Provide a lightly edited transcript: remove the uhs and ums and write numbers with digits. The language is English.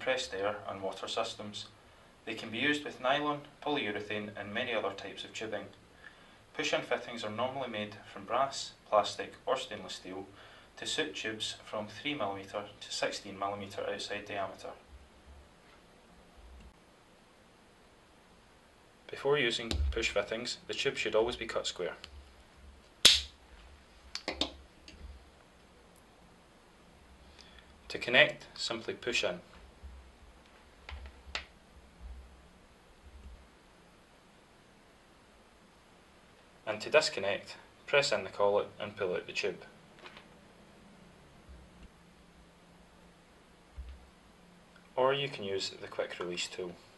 compressed air and water systems. They can be used with nylon, polyurethane and many other types of tubing. Push-in fittings are normally made from brass, plastic or stainless steel to suit tubes from 3mm to 16mm outside diameter. Before using push fittings, the tube should always be cut square. To connect, simply push in. And to disconnect, press in the collet and pull out the tube. Or you can use the quick release tool.